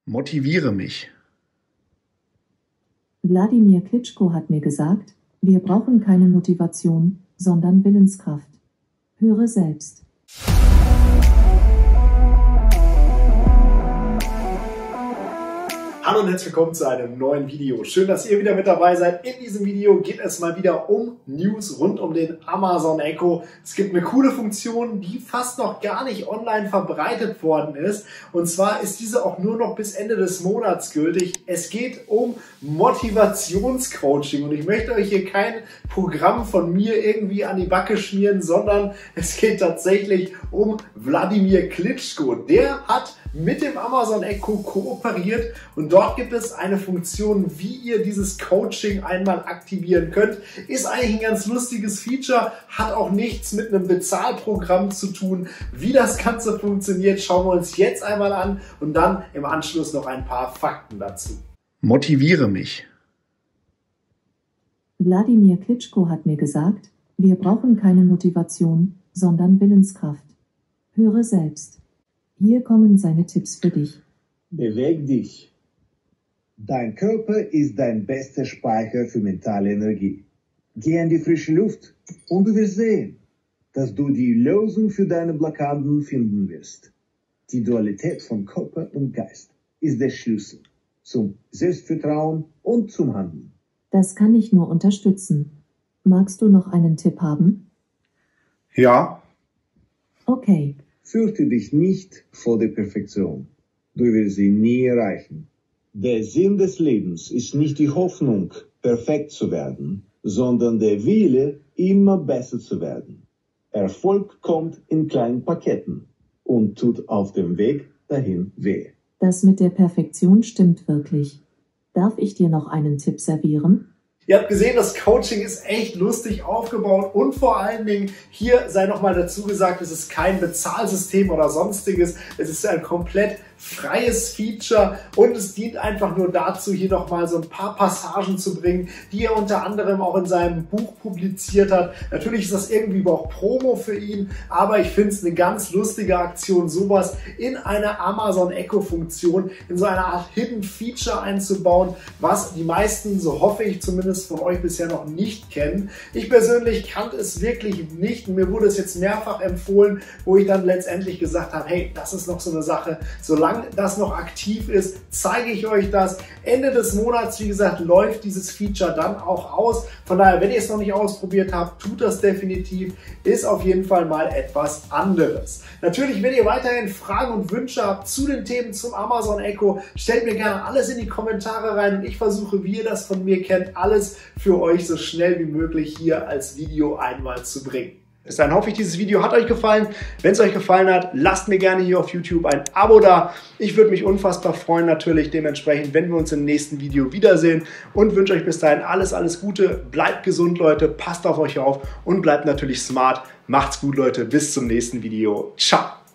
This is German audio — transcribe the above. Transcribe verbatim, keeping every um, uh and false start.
Motiviere mich. Wladimir Klitschko hat mir gesagt, wir brauchen keine Motivation, sondern Willenskraft. Höre selbst. Hallo und herzlich willkommen zu einem neuen Video. Schön, dass ihr wieder mit dabei seid. In diesem Video geht es mal wieder um News rund um den Amazon Echo. Es gibt eine coole Funktion, die fast noch gar nicht online verbreitet worden ist. Und zwar ist diese auch nur noch bis Ende des Monats gültig. Es geht um Motivationscoaching. Und ich möchte euch hier kein Programm von mir irgendwie an die Backe schmieren, sondern es geht tatsächlich um Wladimir Klitschko. Der hat mit dem Amazon Echo kooperiert und dort gibt es eine Funktion, wie ihr dieses Coaching einmal aktivieren könnt. Ist eigentlich ein ganz lustiges Feature, hat auch nichts mit einem Bezahlprogramm zu tun. Wie das Ganze funktioniert, schauen wir uns jetzt einmal an und dann im Anschluss noch ein paar Fakten dazu. Motiviere mich. Wladimir Klitschko hat mir gesagt, wir brauchen keine Motivation, sondern Willenskraft. Höre selbst. Hier kommen seine Tipps für dich. Beweg dich. Dein Körper ist dein bester Speicher für mentale Energie. Geh in die frische Luft und du wirst sehen, dass du die Lösung für deine Blockaden finden wirst. Die Dualität von Körper und Geist ist der Schlüssel zum Selbstvertrauen und zum Handeln. Das kann ich nur unterstützen. Magst du noch einen Tipp haben? Ja. Okay. Fürchte dich nicht vor der Perfektion. Du wirst sie nie erreichen. Der Sinn des Lebens ist nicht die Hoffnung, perfekt zu werden, sondern der Wille, immer besser zu werden. Erfolg kommt in kleinen Paketen und tut auf dem Weg dahin weh. Das mit der Perfektion stimmt wirklich. Darf ich dir noch einen Tipp servieren? Ihr habt gesehen, das Coaching ist echt lustig aufgebaut und vor allen Dingen, hier sei nochmal dazu gesagt, es ist kein Bezahlsystem oder sonstiges, es ist ein komplett freies Feature und es dient einfach nur dazu, hier nochmal so ein paar Passagen zu bringen, die er unter anderem auch in seinem Buch publiziert hat. Natürlich ist das irgendwie auch Promo für ihn, aber ich finde es eine ganz lustige Aktion, sowas in eine Amazon Echo Funktion, in so eine Art Hidden Feature einzubauen, was die meisten, so hoffe ich zumindest, von euch bisher noch nicht kennen. Ich persönlich kannte es wirklich nicht und mir wurde es jetzt mehrfach empfohlen, wo ich dann letztendlich gesagt habe, hey, das ist noch so eine Sache, solange das noch aktiv ist, zeige ich euch das. Ende des Monats, wie gesagt, läuft dieses Feature dann auch aus. Von daher, wenn ihr es noch nicht ausprobiert habt, tut das definitiv. Ist auf jeden Fall mal etwas anderes. Natürlich, wenn ihr weiterhin Fragen und Wünsche habt zu den Themen zum Amazon Echo, stellt mir gerne alles in die Kommentare rein und ich versuche, wie ihr das von mir kennt, alles für euch so schnell wie möglich hier als Video einmal zu bringen. Dann hoffe ich, dieses Video hat euch gefallen. Wenn es euch gefallen hat, lasst mir gerne hier auf YouTube ein Abo da. Ich würde mich unfassbar freuen natürlich dementsprechend, wenn wir uns im nächsten Video wiedersehen und wünsche euch bis dahin alles, alles Gute. Bleibt gesund, Leute, passt auf euch auf und bleibt natürlich smart. Macht's gut, Leute. Bis zum nächsten Video. Ciao.